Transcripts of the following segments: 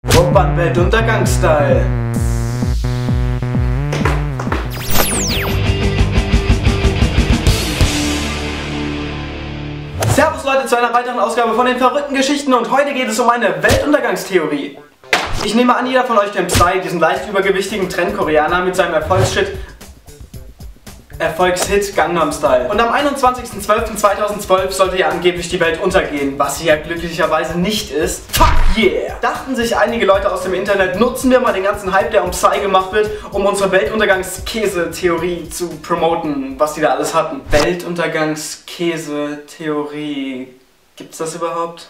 Rockband Weltuntergangsstyle. Servus Leute zu einer weiteren Ausgabe von den verrückten Geschichten und heute geht es um eine Weltuntergangstheorie. Ich nehme an, jeder von euch kennt Psy, diesen leicht übergewichtigen Trendkoreaner mit seinem Erfolgshit Gangnam Style. Und am 21.12.2012 sollte ja angeblich die Welt untergehen, was sie ja glücklicherweise nicht ist. Fuck yeah! Dachten sich einige Leute aus dem Internet, nutzen wir mal den ganzen Hype, der um Psy gemacht wird, um unsere Weltuntergangskäse-Theorie zu promoten, was die da alles hatten. Weltuntergangskäse-Theorie. Gibt's das überhaupt?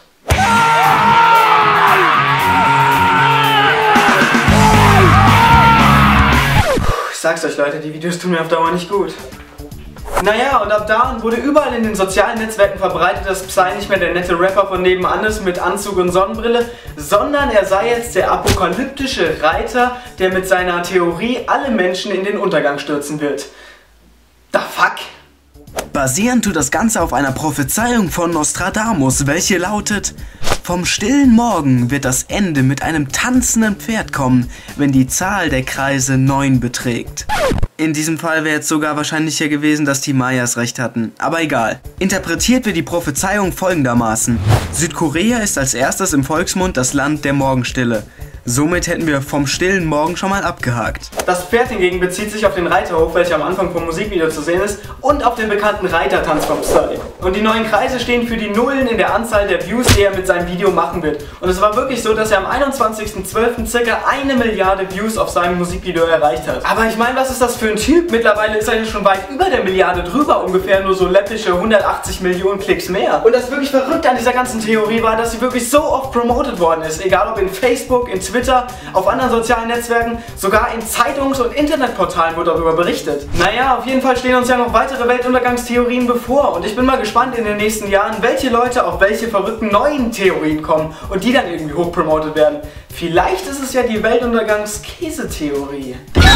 Ich sag's euch Leute, die Videos tun mir auf Dauer nicht gut. Naja, und ab da wurde überall in den sozialen Netzwerken verbreitet, dass Psy nicht mehr der nette Rapper von nebenan ist mit Anzug und Sonnenbrille, sondern er sei jetzt der apokalyptische Reiter, der mit seiner Theorie alle Menschen in den Untergang stürzen wird. The fuck? Basierend tut das Ganze auf einer Prophezeiung von Nostradamus, welche lautet: Vom stillen Morgen wird das Ende mit einem tanzenden Pferd kommen, wenn die Zahl der Kreise 9 beträgt. In diesem Fall wäre jetzt sogar wahrscheinlicher gewesen, dass die Mayas recht hatten. Aber egal. Interpretiert wird die Prophezeiung folgendermaßen: Südkorea ist als erstes im Volksmund das Land der Morgenstille. Somit hätten wir vom stillen Morgen schon mal abgehakt. Das Pferd hingegen bezieht sich auf den Reiterhof, welcher am Anfang vom Musikvideo zu sehen ist, und auf den bekannten Reitertanz von Psy. Und die 9 Kreise stehen für die Nullen in der Anzahl der Views, die er mit seinem Video machen wird. Und es war wirklich so, dass er am 21.12. ca. 1 Milliarde Views auf seinem Musikvideo erreicht hat. Aber ich meine, was ist das für ein Typ? Mittlerweile ist er ja schon weit über der Milliarde drüber, ungefähr nur so läppische 180 Millionen Klicks mehr. Und das wirklich Verrückte an dieser ganzen Theorie war, dass sie wirklich so oft promotet worden ist, egal ob in Facebook, in Twitter, auf anderen sozialen Netzwerken, sogar in Zeitungs- und Internetportalen wurde darüber berichtet. Naja, auf jeden Fall stehen uns ja noch weitere Weltuntergangstheorien bevor und ich bin mal gespannt in den nächsten Jahren, welche Leute auf welche verrückten neuen Theorien kommen und die dann irgendwie hochpromotet werden. Vielleicht ist es ja die Weltuntergangskäse-Theorie.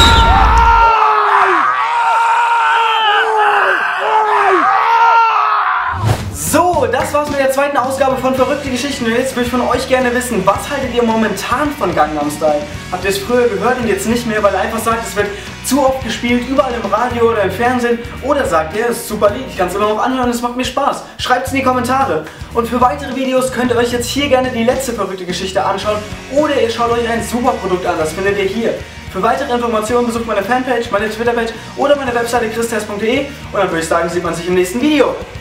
So, das war's mit der zweiten Ausgabe von Verrückte Geschichten und jetzt würde ich von euch gerne wissen, was haltet ihr momentan von Gangnam Style? Habt ihr es früher gehört und jetzt nicht mehr, weil ihr einfach sagt, es wird zu oft gespielt, überall im Radio oder im Fernsehen? Oder sagt ihr, es ist super Lied, ich kann es immer noch anhören, es macht mir Spaß? Schreibt es in die Kommentare. Und für weitere Videos könnt ihr euch jetzt hier gerne die letzte verrückte Geschichte anschauen oder ihr schaut euch ein super Produkt an, das findet ihr hier. Für weitere Informationen besucht meine Fanpage, meine Twitter-Page oder meine Webseite christest.de und dann würde ich sagen, sieht man sich im nächsten Video.